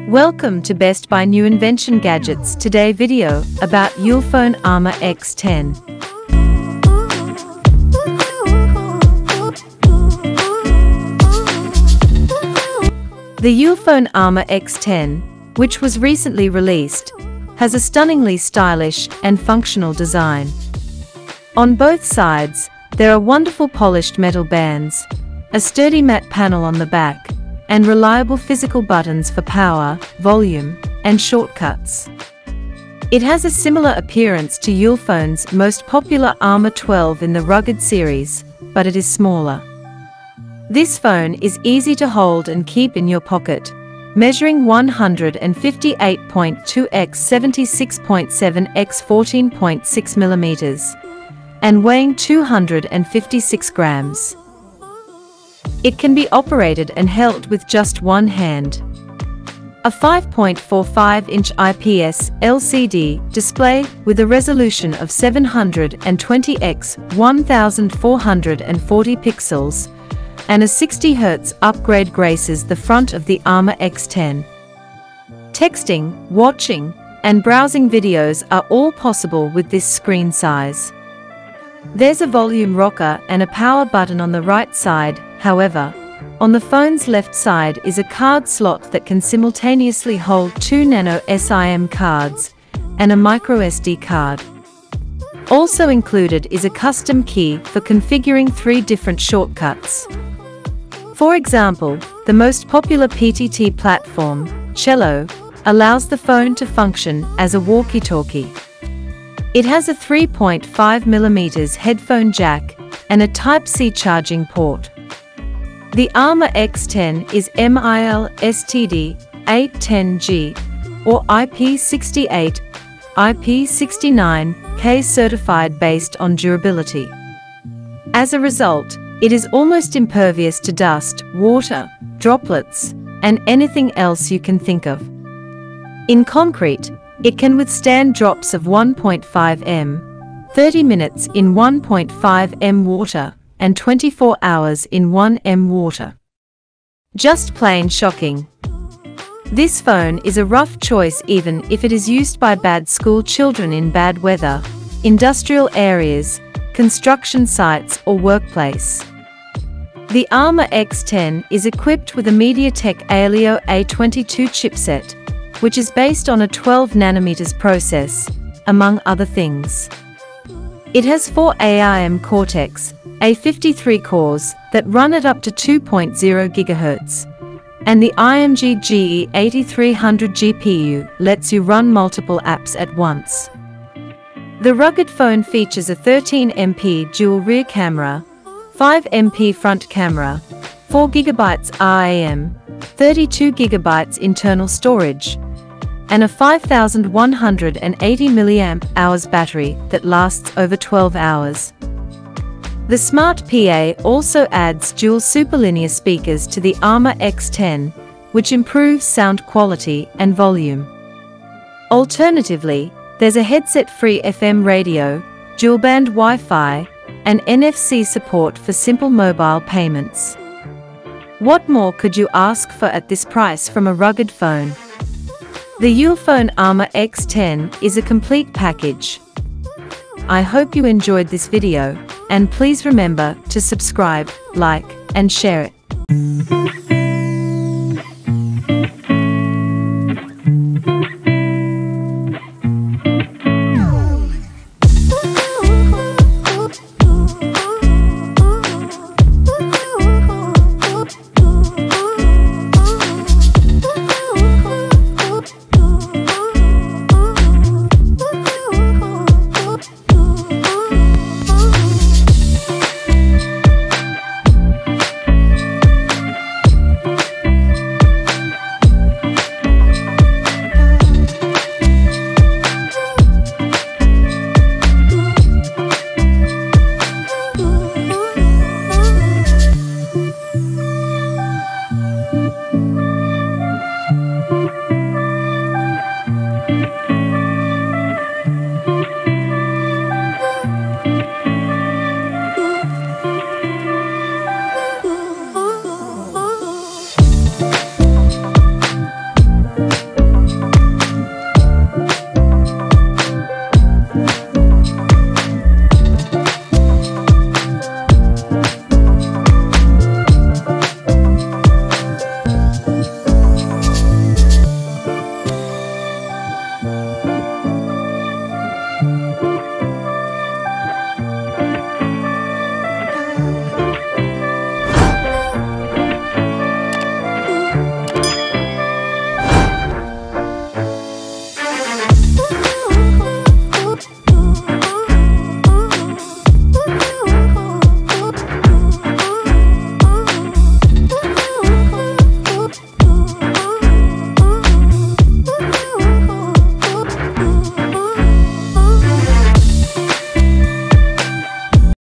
Welcome to Best Buy New Invention Gadgets. Today video about Ulefone Armor X10. The Ulefone Armor X10, which was recently released, has a stunningly stylish and functional design. On both sides, there are wonderful polished metal bands, a sturdy matte panel on the back, and reliable physical buttons for power, volume, and shortcuts. It has a similar appearance to Ulefone's most popular Armor 12 in the rugged series, but it is smaller. This phone is easy to hold and keep in your pocket, measuring 158.2 x 76.7 x 14.6 millimeters, and weighing 256 grams. It can be operated and held with just one hand. A 5.45-inch IPS LCD display with a resolution of 720 x 1440 pixels and a 60 Hz upgrade graces the front of the Armor X10. Texting, watching, and browsing videos are all possible with this screen size. There's a volume rocker and a power button on the right side. However, on the phone's left side is a card slot that can simultaneously hold two nano SIM cards and a microSD card. Also included is a custom key for configuring 3 different shortcuts. For example, the most popular PTT platform, Cello, allows the phone to function as a walkie-talkie. It has a 3.5mm headphone jack and a Type-C charging port. The Armor X10 is MIL STD 810G or IP68, IP69K certified based on durability. As a result, it is almost impervious to dust, water, droplets, and anything else you can think of. In concrete, it can withstand drops of 1.5 m, 30 minutes in 1.5 m water, and 24 hours in 1 m water. Just plain shocking. This phone is a rough choice even if it is used by bad school children in bad weather, industrial areas, construction sites or workplace. The Armor X10 is equipped with a MediaTek Helio A22 chipset, which is based on a 12nm process, among other things. It has 4 ARM Cortex A53 cores that run at up to 2.0 GHz, and the IMG GE8300 GPU lets you run multiple apps at once. The rugged phone features a 13MP dual rear camera, 5MP front camera, 4GB RAM, 32GB internal storage, and a 5180 mAh battery that lasts over 12 hours. The Smart PA also adds dual superlinear speakers to the Armor X10, which improves sound quality and volume. Alternatively, there's a headset-free FM radio, dual-band Wi-Fi, and NFC support for simple mobile payments. What more could you ask for at this price from a rugged phone? The Ulefone Armor X10 is a complete package. I hope you enjoyed this video, and please remember to subscribe, like, and share it.